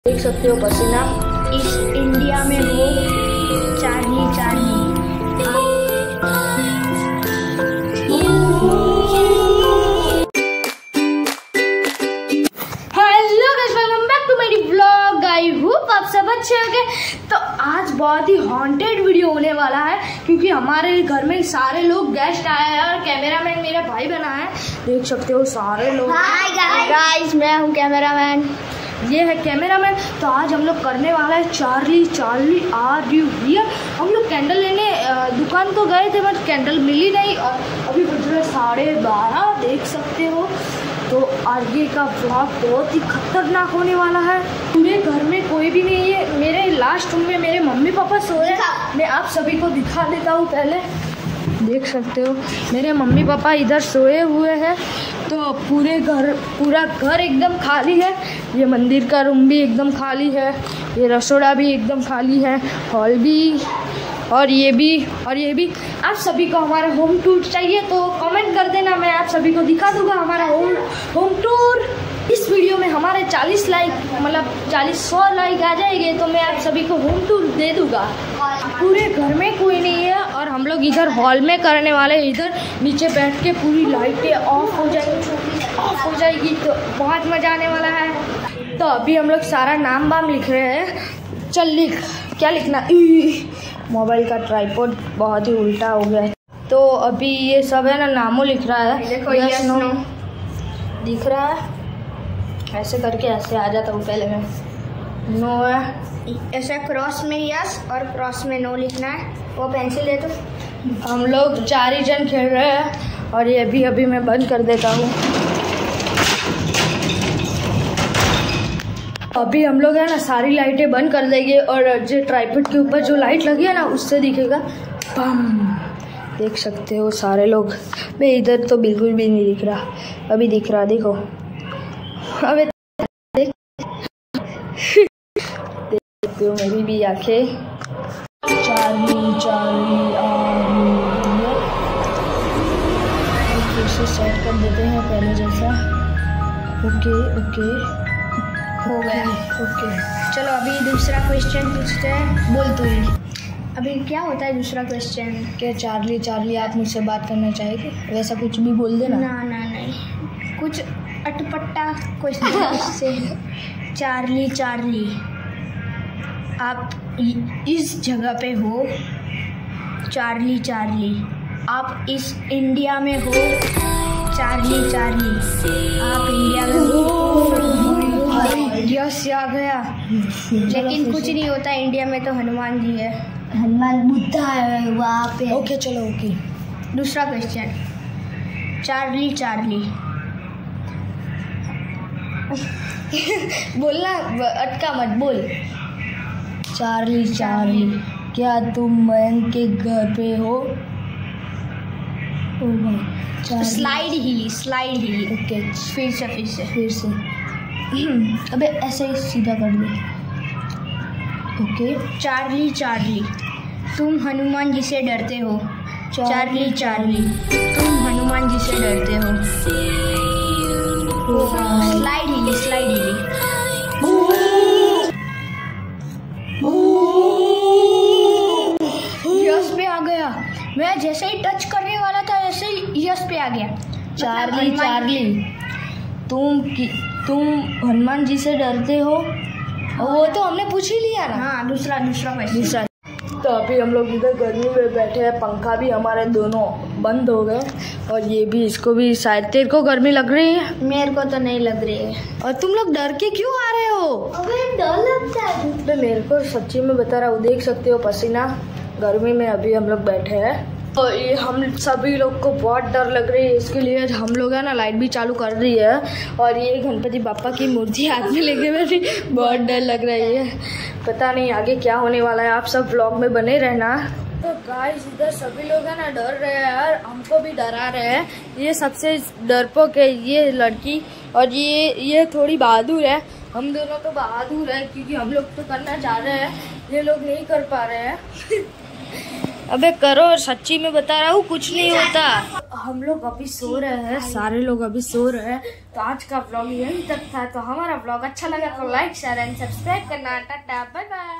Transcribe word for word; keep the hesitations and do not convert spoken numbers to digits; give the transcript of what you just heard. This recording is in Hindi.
देख सकते हो पसीना इस इंडिया में हो Charlie Charlie. Hello guys, welcome back to मेरी व्लॉग। आई होप आप सब अच्छे होंगे। तो आज बहुत ही हॉन्टेड वीडियो होने वाला है क्योंकि हमारे घर में सारे लोग गेस्ट आए हैं और कैमरामैन मेरा भाई बना है। देख सकते हो सारे लोग। हाय गाइस, मैं हूँ कैमरामैन, ये है कैमरामैन। तो आज हम लोग करने वाला है Charlie Charlie are you here. हम लोग कैंडल लेने दुकान तो गए थे बट कैंडल मिली नहीं और अभी बज रहे साढ़े बारह, देख सकते हो। तो आगे का ब्लॉग बहुत ही खतरनाक होने वाला है। पूरे घर में कोई भी नहीं है। मेरे लास्ट रूम में मेरे मम्मी पापा सोए हैं। मैं आप सभी को दिखा देता हूँ। पहले देख सकते हो मेरे मम्मी पापा इधर सोए हुए हैं। तो पूरे घर पूरा घर एकदम खाली है। ये मंदिर का रूम भी एकदम खाली है, ये रसोड़ा भी एकदम खाली है, हॉल भी, और ये भी और ये भी। आप सभी को हमारा होम टूर चाहिए तो कमेंट कर देना, मैं आप सभी को दिखा दूंगा हमारा होम होम टूर। इस वीडियो में हमारे चालीस लाइक मतलब चालीस सौ लाइक आ जाएंगे तो मैं आप सभी को होम टूर दे दूंगा। पूरे घर में कोई नहीं है और हम लोग इधर हॉल में करने वाले हैं। इधर नीचे बैठ के पूरी लाइटें ऑफ हो जाएगी ऑफ हो जाएगी तो बहुत मज़ा आने वाला है। तो अभी हम लोग सारा नाम वाम लिख रहे हैं। चल लिख, क्या लिखना। मोबाइल का ट्राइपॉड बहुत ही उल्टा हो गया है। तो अभी ये सब है ना नामों लिख रहा है। देखो यस नो दिख रहा है, ऐसे करके ऐसे आ जाता हूँ। पहले में नो है, ऐसे क्रॉस में यस और क्रॉस में नो लिखना है। वो पेंसिल है तो हम लोग चार ही जन खेल रहे हैं और ये भी अभी मैं बंद कर देता हूँ। अभी हम लोग है ना सारी लाइटें बंद कर देंगे और जो ट्राइपॉड के ऊपर जो लाइट लगी है ना उससे दिखेगा बम। देख सकते हो सारे लोग। मैं इधर तो बिल्कुल भी नहीं दिख रहा, अभी दिख रहा, देखो अबे देख देखते हो मेरी भी आंखें। चार्ली चार्ली आर फिर से सेट कर देते हैं पहले जैसा। ओके ओके हो गया। ओके चलो अभी दूसरा क्वेश्चन पूछते हैं। बोल तू ही। अभी क्या होता है दूसरा क्वेश्चन? क्या चार्ली चार्ली आप मुझसे बात करना चाहेंगे? वैसा कुछ भी बोल देना। ना ना नहीं, कुछ अटपटा क्वेश्चन से। चार्ली चार्ली आप इस जगह पे हो। चार्ली चार्ली आप इस इंडिया में हो। चार्ली चार्ली आप इंडिया में हो। यस आ गया। लेकिन कुछ नहीं होता इंडिया में, तो हनुमान जी है, हनुमान बुद्धा है वहाँ पे। ओके चलो ओके। दूसरा क्वेश्चन, चार्ली चार्ली बोलना, अटका मत बोल। चार्ली चार्ली क्या तुम मयंक के घर पे हो? ओ भाई स्लाइड ही स्लाइड ही ओके फिर से फिर से फिर से अबे ऐसे ही सीधा कर दे। ओके। चार्ली चार्ली तुम हनुमान जी से डरते हो। चार्ली चार्ली तुम हनुमान जी से डरते हो। स्लाइड ही स्लाइड ही यस पे आ गया। मैं जैसे ही टच करने वाला था ऐसे ही यस पे आ गया। चार्ली चार्ली तुम कि तुम हनुमान जी से डरते हो? वो तो हमने पूछ ही लिया ना। हाँ दूसरा दूसरा क्वेश्चन। दूसरा। तो अभी हम लोग इधर गर्मी में बैठे हैं, पंखा भी हमारे दोनों बंद हो गए और ये भी, इसको भी शायद। तेरे को गर्मी लग रही है? मेरे को तो नहीं लग रही है। और तुम लोग डर के क्यों आ रहे हो? अबे डर लगता है। तो मेरे को सच्ची में बता रहा हूँ, देख सकते हो पसीना। गर्मी में अभी हम लोग बैठे हैं और ये हम सभी लोग को बहुत डर लग रही है। इसके लिए हम लोग है ना लाइट भी चालू कर रही है और ये गणपति बापा की मूर्ति हाथ में लेके बैठी, बहुत डर लग रही है। पता नहीं आगे क्या होने वाला है। आप सब व्लॉग में बने रहना। तो गाइस इधर सभी लोग है ना डर रहे हैं यार, हमको भी डरा रहे हैं। ये सबसे डरपोक है ये लड़की और ये ये थोड़ी बहादुर है। हम दोनों तो बहादुर है क्योंकि हम लोग तो करना चाह रहे हैं, ये लोग नहीं कर पा रहे हैं। अबे करो, सच्ची में बता रहा हूँ कुछ नहीं होता। हम लोग अभी सो रहे हैं, सारे लोग अभी सो रहे हैं। तो आज का व्लॉग यही तक था। तो हमारा व्लॉग अच्छा लगा तो लाइक शेयर एंड सब्सक्राइब करना। Tata bye bye.